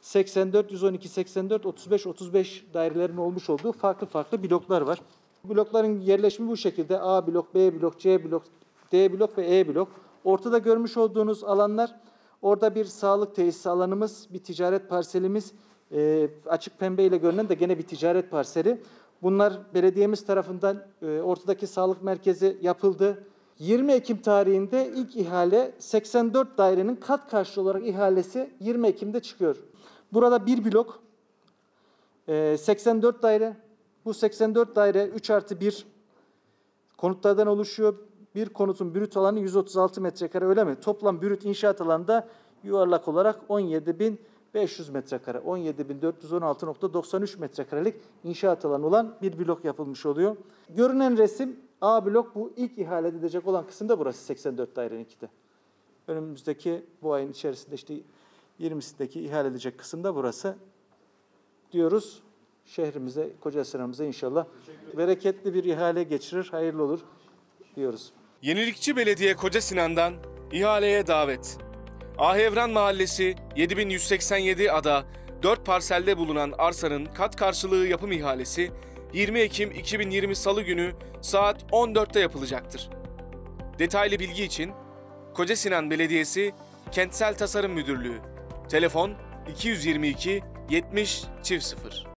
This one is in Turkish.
84, 112, 84, 35, 35 dairelerin olmuş olduğu farklı bloklar var. Blokların yerleşimi bu şekilde: A blok, B blok, C blok, D blok ve E blok. Ortada görmüş olduğunuz alanlar, orada bir sağlık tesisi alanımız, bir ticaret parselimiz, açık pembe ile görünen de gene bir ticaret parseli. Bunlar belediyemiz tarafından ortadaki sağlık merkezi yapıldı. 20 Ekim tarihinde ilk ihale 84 dairenin kat karşılığı olarak ihalesi 20 Ekim'de çıkıyor. Burada bir blok, 84 daire. Bu 84 daire 3+1 konutlardan oluşuyor. Bir konutun brüt alanı 136 metrekare, öyle mi? Toplam brüt inşaat alanı da yuvarlak olarak 17.500 metrekare. 17.416.93 metrekarelik inşaat alanı olan bir blok yapılmış oluyor. Görünen resim A blok, bu ilk ihale edilecek olan kısımda burası 84 daireninki de. Önümüzdeki bu ayın içerisinde işte 20'sindeki ihale edilecek kısımda burası diyoruz. Şehrimize, Kocaeli'mize inşallah bereketli bir ihale geçirir, hayırlı olur diyoruz. Yenilikçi Belediye Kocasinan'dan ihaleye davet. Ahevran Mahallesi 7187 ada 4 parselde bulunan arsanın kat karşılığı yapım ihalesi 20 Ekim 2020 Salı günü saat 14'te yapılacaktır. Detaylı bilgi için Kocasinan Belediyesi Kentsel Tasarım Müdürlüğü, telefon 222 70 00.